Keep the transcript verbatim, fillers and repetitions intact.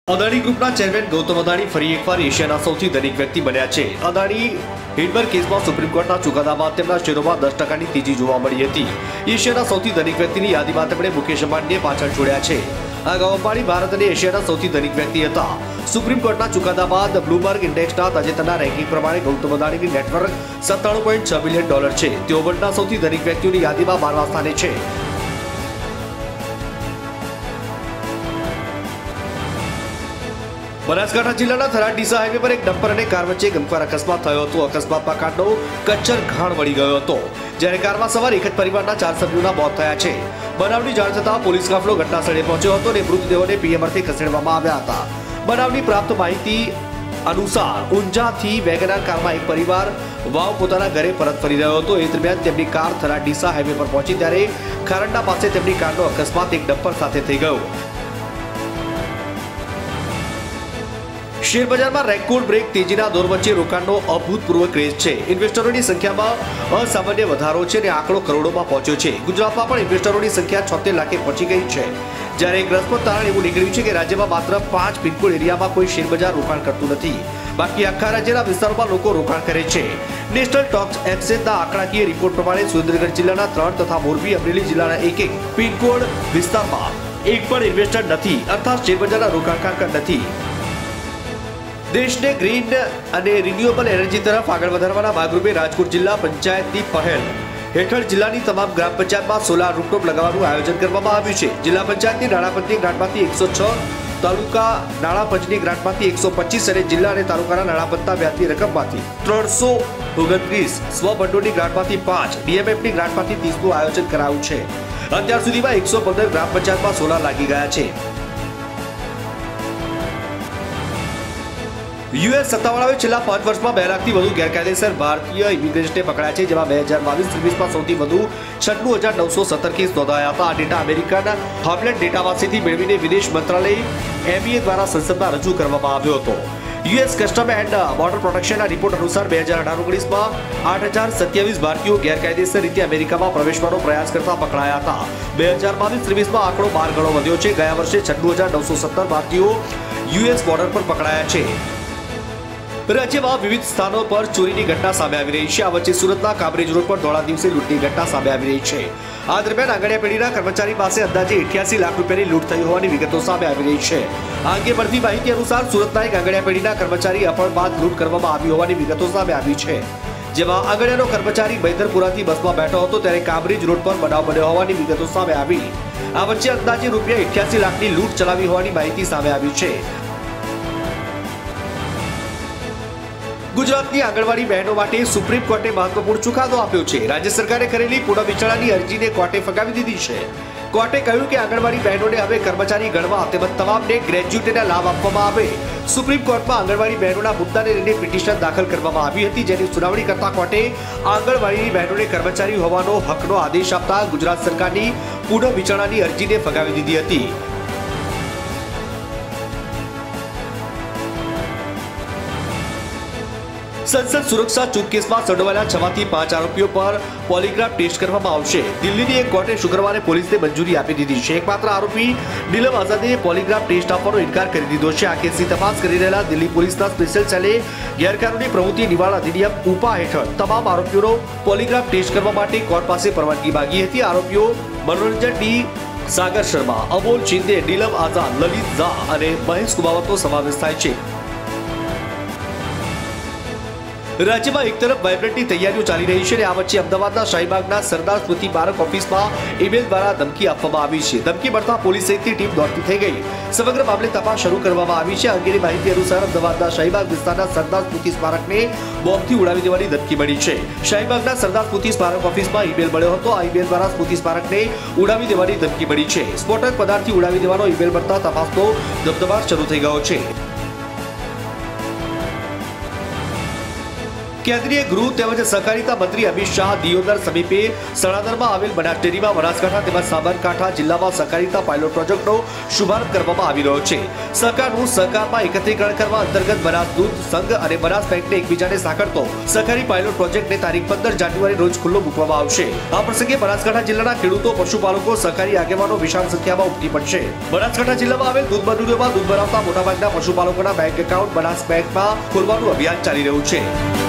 અદાણી ગ્રુપના ચેરમેન ગૌતમ અદાણી ફરી એકવાર એશિયાના સૌથી ધનિક વ્યક્તિ બન્યા છે। અદાણી હિન્ડનબર્ગ કેસમાં સુપ્રીમ કોર્ટના ચુકાદા બાદ તેમના શેરોમાં દસ ટકાની તેજી જોવા મળી હતી। એશિયાના સૌથી ધનિક વ્યક્તિની યાદીમાં તેમણે મુકેશ અંબાણીને પાછળ છોડ્યા છે। અગાઉ અંબાણી ભારત અને એશિયાના સૌથી ધનિક વ્યક્તિ હતા। સુપ્રીમ કોર્ટના ચુકાદા બાદ બ્લુમબર્ગ ઇન્ડેક્સના તાજેતરના રેન્કિંગ પ્રમાણે ગૌતમ અદાણીની નેટવર્ક સત્તાણું પોઈન્ટ છ બિલિયન ડોલર છે। તેઓ વર્લ્ડના સૌથી ધનિક વ્યક્તિઓની યાદીમાં બારમા સ્થાને છે। બનાસકાંઠા જિલ્લાના થરાદ ડીસા હાઈવે પર એક ડમ્પર અને કાર વચ્ચે ગમખ્વાર અકસ્માત થયો હતો। અકસ્માતમાં કારનો કચ્છર ઘાણ વળી ગયો હતો, જ્યારે કારમાં સવાર એક જ પરિવારના ચાર સભ્યોના મોત થયા છે। બનાવની જાણ થતાં પોલીસ કાફલો ઘટનાસ્થળે પહોંચ્યો હતો અને મૃતદેહોને પીએમ અર્થે ખસેડવામાં આવ્યા હતા। બનાવની પ્રાપ્ત માહિતી અનુસાર ઊંઝાથી વેગનાર કારમાં એક પરિવાર વાવ પોતાના ઘરે પરત ફરી રહ્યો હતો। એ દરમિયાન તેમની કાર થરાદ ડીસા હાઈવે પર પહોંચી ત્યારે ખારંડા પાસે તેમની કારનો અકસ્માત એક ડમ્પર સાથે થઈ ગયો। શેર બજારમાં રેકોર્ડ બ્રેક તેજીના દોર વચ્ચે રોકાણનો અભૂતપૂર્વ ક્રેઝ છે। ઇન્વેસ્ટરોની સંખ્યામાં અસામાન્ય વધારો છે અને આંકડો કરોડોમાં પહોંચ્યો છે। ગુજરાતમાં પણ ઇન્વેસ્ટરોની સંખ્યા છોતેર લાખે પહોંચી ગઈ છે, જ્યારે એક રસપ્રદ તારણ એવું નીકળ્યું છે કે રાજ્યમાં માત્ર પાંચ પિનકોડ એરિયામાં કોઈ શેર બજાર રોકાણ કરતું નથી, બાકી આખા રાજ્યના વિસ્તારોમાં લોકો રોકાણ કરે છે। નેશનલ સ્ટોક એક્સચેન્જના આંકડાકીય રિપોર્ટ પ્રમાણે સુરેન્દ્રનગર જિલ્લાના ત્રણ તથા મોરબી અમરેલી જિલ્લાના એક એક પિનકોડ વિસ્તારમાં એક પણ ઇન્વેસ્ટર નથી, અર્થાત શેર બજારના રોકાણકાર નથી। દેશને ગ્રીન અને રિન્યુએબલ એનર્જી તરફ આગળ વધારવાના ભાગરૂપે રાજકોટ જિલ્લા પંચાયતની પહેલ હેઠળ જિલ્લાની તમામ ગ્રામ પંચાયતમાં સોલાર રૂફટોપ લગાવવાનું આયોજન કરવામાં આવ્યું છે। જિલ્લા પંચાયતની નાણાપંચની ગ્રાન્ટમાંથી એકસો છ, તાલુકા નાણાપંચની ગ્રાન્ટમાંથી એકસો પચીસ અને જિલ્લા અને તાલુકાના નાણાપંચના વ્યાજની રકમમાંથી ત્રણસો ઓગણત્રીસ, સ્વભંડોળની ગ્રાન્ટમાંથી પાંચ, ડીએમએફની ગ્રાન્ટમાંથી ત્રીસનું આયોજન કરાયું છે। અત્યાર સુધીમાં એકસો પંદર ગ્રામ પંચાયતમાં સોલાર લાગી ગયા છે। યુએસ સત્તાવાળાઓએ છેલ્લા પાંચ વર્ષમાં બે લાખથી વધુ ગેરકાયદેસર ભારતીય ઇમિગ્રેન્ટ્સને પકડ્યા છે, જેમાં બે હજાર બાવીસ ત્રેવીસમાં સૌથી વધુ છન્નું હજાર નવસો સત્તર કેસ નોંધાયા હતા। આ ડેટા અમેરિકન હોમલેન્ડ ડેટાબેઝથી મેળવીને વિદેશ મંત્રાલય એમઈએ દ્વારા સંસદમાં રજૂ કરવામાં આવ્યો હતો। યુએસ કસ્ટમ એન્ડ બોર્ડર પ્રોટેક્શનના રિપોર્ટ અનુસાર બે હજાર અઢાર ઓગણીસમાં આઠ હજાર સત્યાવીસ ભારતીયો ગેરકાયદેસર રીતે અમેરિકામાં પ્રવેશવાનો પ્રયાસ કરતા પકડાયા હતા। બે હજાર બાવીસ ત્રેવીસમાં આંકડો બાર ગણો વધ્યો છે। ગયા વર્ષે છન્નું હજાર નવસો સત્તર ભારતીયો યુએસ બોર્ડર પર પકડાયા છે। રાજ્યમાં વિવિધ સ્થાનો પર ચોરીની ઘટના સામે આવી રહી છે। આ વચ્ચે સુરતના કામરેજ રોડ પર ધોળા દિવસે લૂંટની ઘટના સામે આવી રહી છે। આ દરમિયાન આંગણિયા પેઢીના કર્મચારી પાસે અંદાજે અઠ્યાસી લાખ રૂપિયાની લૂંટ થઈ હોવાની વિગતો સામે આવી રહી છે। આ અંગે મળતી માહિતી અનુસાર સુરતના એક આંગણિયા પેઢીના કર્મચારી અપહરણ બાદ લૂંટ કરવામાં આવી હોવાની વિગતો સામે આવી છે, જેમાં આંગણિયાનો કર્મચારી બૈદરપુરાથી બસમાં બેઠો હતો ત્યારે કામરેજ રોડ પર બનાવ બન્યો હોવાની વિગતો સામે આવી। આ વચ્ચે અંદાજે રૂપિયા અઠ્યાસી લાખની લૂંટ ચલાવી હોવાની માહિતી સામે આવી છે। ગુજરાતની આંગણવાડી બહેનો માટે સુપ્રીમ કોર્ટે મહત્વપૂર્ણ ચુકાદો આપ્યો છે। રાજ્ય સરકારે કરેલી પુનઃવિચારણાની અરજીને કોર્ટે ફગાવી દીધી છે। કોર્ટે કહ્યું કે આંગણવાડી બહેનોને હવે કર્મચારી ગણવા તેમજ તમામને ગ્રેજ્યુટીના લાભ આપવામાં આવે। સુપ્રીમ કોર્ટમાં આંગણવાડી બહેનોના મુદ્દાને લઈને પિટિશન દાખલ કરવામાં આવી હતી, જેની સુનાવણી કરતા કોર્ટે આંગણવાડીની બહેનોને કર્મચારી હોવાનો હકનો આદેશ આપતા ગુજરાત સરકારની પુનઃવિચારણાની અરજીને ફગાવી દીધી હતી। સંસદ સુરક્ષા ચૂક કેસમાં સંડોવાયેલા છ માંથી પાંચ આરોપીઓ પર પોલીગ્રાફ ટેસ્ટ કરવામાં આવશે। દિલ્હીની એક કોર્ટે શુક્રવારે પોલીસને મંજૂરી આપી દીધી છે। એકમાત્ર આરોપી નીલમ આઝાદે પોલીગ્રાફ ટેસ્ટ આપવાનો ઇનકાર કરી દીધો છે। આ કેસની તપાસ કરી રહેલા દિલ્હી પોલીસના સ્પેશિયલ સેલે ગેરકાનૂની પ્રવૃત્તિ નિવારણ અધિનિયમ ઉપા હેઠળ તમામ આરોપીઓનો પોલીગ્રાફ ટેસ્ટ કરવા માટે કોર્ટ પાસે પરવાનગી માંગી હતી। આરોપીઓ મનોરંજન ડી, સાગર શર્મા, અમોલ શિંદે, નીલમ આઝાદ, લલિત ઝા અને મહેશ કુમાવતનો સમાવેશ થાય છે। રાજ્યમાં એક તરફ વાઇબ્રન્ટની તૈયારીઓ ચાલી રહી છે અને આ વચ્ચે અમદાવાદના શાહીબાગના સરદાર સ્મૃતિ સ્મારક ઓફિસમાં ઈમેલ દ્વારા ધમકી આપવામાં આવી છે। ધમકી મળતા પોલીસ સહિતની ટીમ દોડતી થઈ ગઈ। સમગ્ર મામલે તપાસ શરૂ કરવામાં આવી છે। અંગેની માહિતી અનુસાર અમદાવાદના શાહીબાગ વિસ્તારના સરદાર સ્મૃતિ સ્મારકને બોમ્બથી ઉડાવી દેવાની ધમકી મળી છે। શાહીબાગના સરદાર સ્મૃતિ સ્મારક ઓફિસમાં ઈમેલ મળ્યો હતો। આ ઈમેલ દ્વારા સ્મૃતિ સ્મારકને ઉડાવી દેવાની ધમકી મળી છે। સ્ફોટક પદાર્થથી ઉડાવી દેવાનો ઈમેલ મળતા તપાસનો ધમધમાટ શરૂ થઈ ગયો છે। કેન્દ્રીય ગૃહ તેમજ સહકારિતા મંત્રી અમિત શાહ દિયોદર સમીપે સણાદરમાં આવેલ બનાસ ડેરીમાં બનાસકાંઠા તેમજ સાબરકાંઠા જિલ્લામાં સહકારિતા પાયલોટ પ્રોજેક્ટનો શુભારંભ કરવામાં આવી રહ્યો છે। સહકારનું સહકારમાં એકત્રીકરણ કરવા અંતર્ગત બનાસ દૂધ સંઘ અને બનાસ બેંકને એકબીજાને સાંકળતો સહકારી પાયલોટ પ્રોજેક્ટને તારીખ પંદર જાન્યુઆરી રોજ ખુલ્લો મૂકવામાં આવશે। આ પ્રસંગે બનાસકાંઠા જિલ્લાના ખેડૂતો, પશુપાલકો, સહકારી આગેવાનો વિશાળ સંખ્યામાં ઉમટી પડશે। બનાસકાંઠા જિલ્લામાં આવેલ દૂધ મંડળીઓમાં દૂધ બનાવતા મોટાભાગના પશુપાલકોના બેંક એકાઉન્ટ બનાસ બેંકમાં ખોલવાનું અભિયાન ચાલી રહ્યું છે।